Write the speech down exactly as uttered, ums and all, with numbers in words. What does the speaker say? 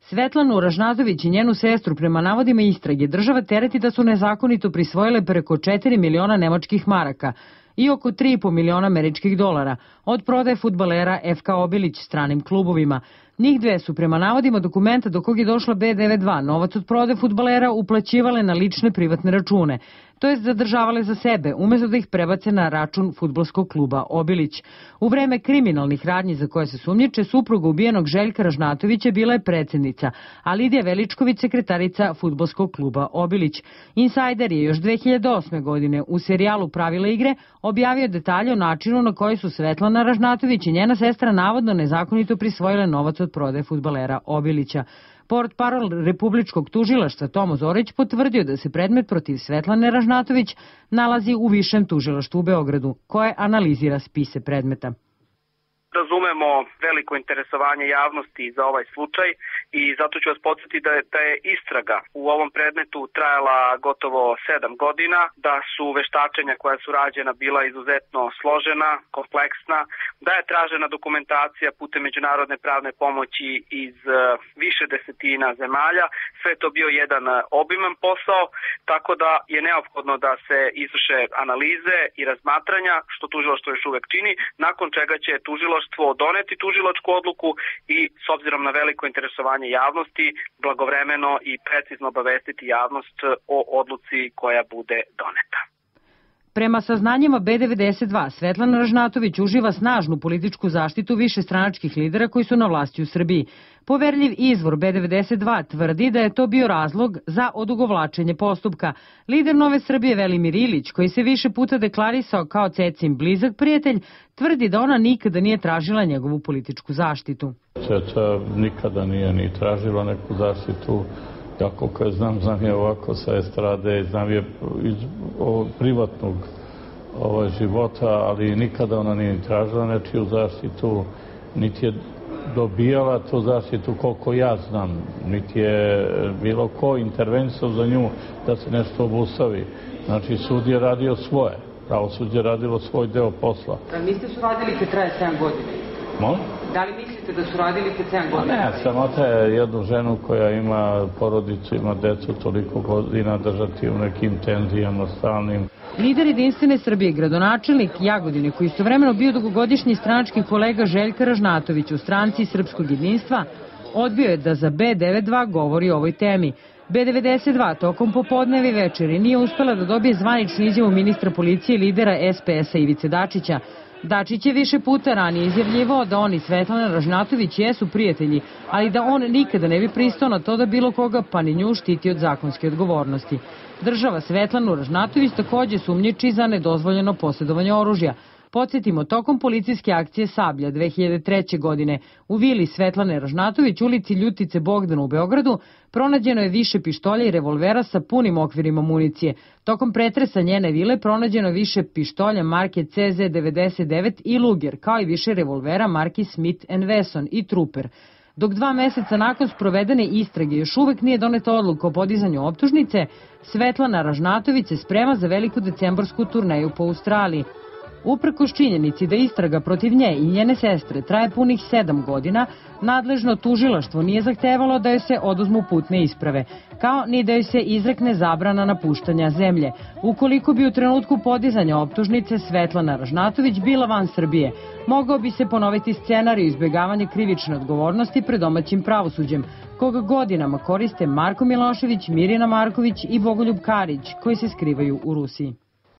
Svetlanu Ražnatović i njenu sestru prema navodima istrage država tereti da su nezakonito prisvojile preko četiri miliona nemačkih maraka i oko tri i po miliona američkih dolara od prodaje fudbalera F K Obilić stranim klubovima. Njih dve su prema navodima dokumenta do kog je došla B devedeset dva novac od prodaje fudbalera uplaćivale na lične privatne račune, to jest zadržavale za sebe, umesto da ih prebace na račun fudbalskog kluba Obilić. U vreme kriminalnih radnji za koje se sumnjiče, supruga ubijenog Željka Ražnatovića bila je predsednica, a Lidija Veličković sekretarica fudbalskog kluba Obilić. Insajder je još dve hiljade osme. godine u serijalu Pravila igre objavio detalje o načinu na koji su Svetlana Ražnatović i njena sestra navodno nezakonito prisvojile novac od prodaje fudbalera Obilića. Portparol Republičkog tužilaštva Tomo Zorić potvrdio da se predmet protiv Svetlane Ražnatović nalazi u Višem tužilaštvu u Beogradu, koje analizira spise predmeta. Razumemo veliko interesovanje javnosti za ovaj slučaj i zato ću vas podsjetiti da je, da je istraga u ovom predmetu trajala gotovo sedam godina, da su veštačenja koja su rađena bila izuzetno složena, kompleksna, da je tražena dokumentacija putem međunarodne pravne pomoći iz više desetina zemalja. Sve je to bio jedan obiman posao, tako da je neophodno da se izvrše analize i razmatranja, što tužilaštvo još uvek čini, nakon čega će tužilaštvo doneti tužilačku odluku i s obzirom na veliko interesovanje javnosti blagovremeno i precizno obavestiti javnost o odluci koja bude doneta. Prema saznanjima B devedeset dva, Svetlana Ražnatović uživa snažnu političku zaštitu višestranačkih lidera koji su na vlasti u Srbiji. Poverljiv izvor B devedeset dva tvrdi da je to bio razlog za odugovlačenje postupka. Lider Nove Srbije Velimir Ilić, koji se više puta deklarisao kao Cecin blizak prijatelj, tvrdi da ona nikada nije tražila njegovu političku zaštitu. Ceca nikada nije ni tražila neku zaštitu. Ja koliko je znam, znam je ovako sa estrade, znam je iz privatnog ovaj, života, ali nikada ona nije tražila nečiju zaštitu, niti je dobijala tu zaštitu koliko ja znam, niti je bilo ko intervenisao za nju da se nešto obustavi. Znači, sud je radio svoje, pravosuđe je radilo svoj deo posla. Da niste su radili kad traje sedam godina? Molim? Da li mislite da su radili kad sedam godina? Ne, samota je jednu ženu koja ima porodicu, ima decu, toliko godina držati u nekim tenzijama stalnim. Lider Jedinstvene Srbije, gradonačelnik Jagodine, koji istovremeno bio dugogodišnji stranački kolega Željka Ražnatović u stranci Srpskog jedinstva, odbio je da za B devedeset dva govori o ovoj temi. B devedeset dva tokom popodneve i večeri nije uspela da dobije zvaničnu izjavu ministra policije i lidera S P S-a Ivice Dačića. Dačić je više puta ranije izjavljivao da on i Svetlana Ražnatović jesu prijatelji, ali da on nikada ne bi pristao na to da bilo koga, pa ni nju, štiti od zakonske odgovornosti. Država Svetlanu Ražnatović takođe sumnjiči za nedozvoljeno posjedovanje oružja. Podsjetimo, tokom policijske akcije Sablja dve hiljade treće. godine u vili Svetlane Ražnatović, ulici Ljutice Bogdana u Beogradu, pronađeno je više pištolja i revolvera sa punim okvirima municije. Tokom pretresa njene vile pronađeno je više pištolja marke C Z devedeset devet i Luger, kao i više revolvera marki Smith and Wesson i Trooper. Dok dva meseca nakon sprovedene istrage još uvek nije doneta odluka o podizanju optužnice, Svetlana Ražnatović se sprema za veliku decembarsku turneju po Australiji. Uprkos činjenici da istraga protiv nje i njene sestre traje punih sedam godina, nadležno tužilaštvo nije zahtevalo da joj se oduzmu putne isprave, kao ni da joj se izrekne zabrana napuštanja zemlje. Ukoliko bi u trenutku podizanja optužnice Svetlana Ražnatović bila van Srbije, mogao bi se ponoviti scenarij izbjegavanja krivične odgovornosti pred domaćim pravosuđem, koga godinama koriste Marko Milošević, Mirjana Marković i Bogoljub Karić, koji se skrivaju u Rusiji.